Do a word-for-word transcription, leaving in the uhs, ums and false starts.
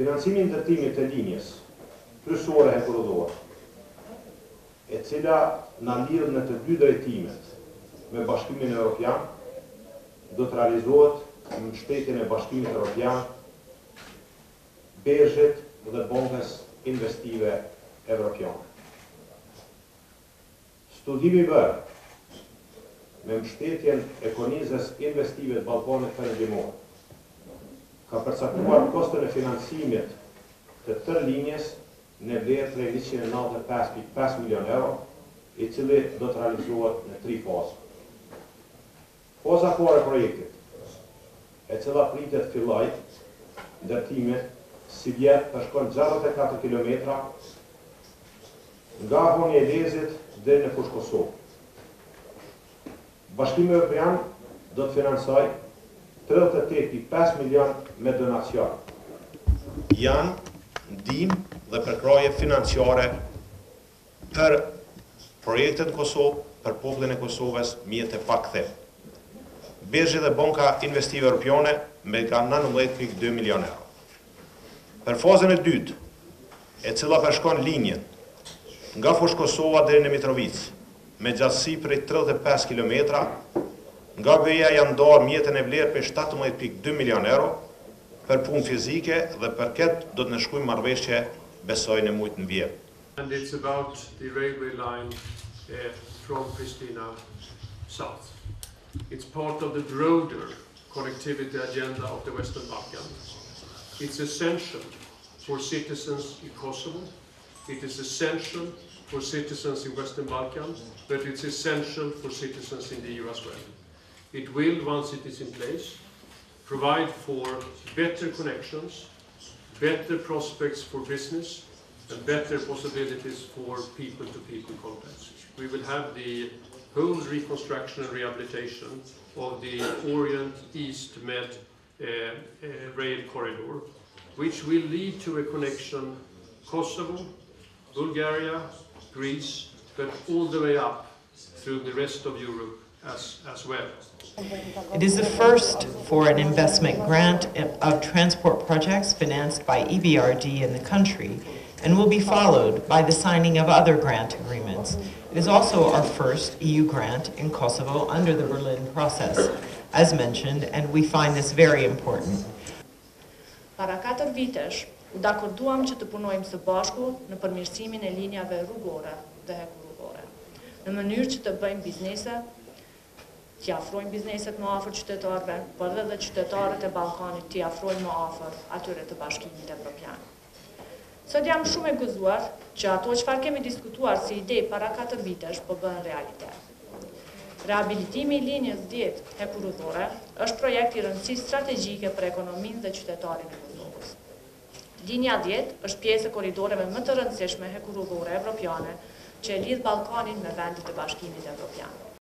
Financimi i ndërtimit të linjës kryesore hekurudhore, e cila na lidh në të dy drejtimet me Bashkimin Evropian, do të realizohet në mbështetjen e Bashkimit Evropian, Bergjet dhe Bankës Investive Evropiane. Studimi i bërë me mbështetjen e Konizës Investive të Ballkanit Perëndimor ka përcaktuar kostën e financimit të tërë linjës në vlerë prej njëqind e nëntëdhjetë e pesë pikë pesë milion euro, i cili do të realizohet në tri faza. Faza parë e projektit, e cila pritet filloj ndërtimi si vjet përshkon gjashtëdhjetë e katër kilometra nga Honi e Lezit deri në Fushë Kosovë. Bashkimi Evropian do të financojë tridhjetë e tetë pikë pesë milion me donacion. Janë ndihmë dhe përkraje financiare për projektet në Kosovë, për popullin e Kosovës, mjetë e pakthim. Bergjet dhe Banka Investive Evropiane me ka nëntëdhjetë pikë dy milion euro. Për fazën e dytë, e cila përshkon linjën nga Fushë Kosova deri në Mitrovic, me gjatësi prej tridhjetë e pesë kilometra, nga B E A janë ndarë mjetën e vlerë për shtatëmbëdhjetë pikë dy milion euro për punë fizike dhe për këtë do të në shkujmë marrëveshje besoj në mujtë në vjetë. And it's about the railway line uh, from Pristina south. It's part of the broader connectivity agenda of the Western Balkans. It's essential for citizens in Kosovo. It is essential for citizens in Western Balkans, but it's essential for citizens in the E U as well. It will, once it is in place, provide for better connections, better prospects for business, and better possibilities for people-to-people contacts. We will have the whole reconstruction and rehabilitation of the Orient-East Med uh, uh, rail corridor, which will lead to a connection Kosovo, Bulgaria, Greece, but all the way up through the rest of Europe as, as well. It is the first for an investment grant of transport projects financed by E B R D in the country, and will be followed by the signing of other grant agreements. It is also our first E U grant in Kosovo under the Berlin process, as mentioned, and we find this very important. Para katër vitesh, u dakorduam që të punojmë së bashku në përmirësimin e linjave rrugore dhe hekurudhore, në mënyrë që të bëjmë biznese, t'i afrojmë bizneset më afër qytetarëve, por edhe dhe qytetarët e Ballkanit t'i afrojmë më afër atyre të Bashkimit Evropian. Sot jam shumë e gëzuar që ato çfarë kemi diskutuar si ide para katër vitesh po bëhen realitet. Rehabilitimi i linjës dhjetë hekurudhore është projekt i rëndësisë strategjike për ekonominë dhe qytetarin e Kosovës. Linja dhjetë është pjesë e korridoreve më të rëndësishme hekurudhore evropiane që e lidh Ballkanin me vendet e Bashkimit Evropian.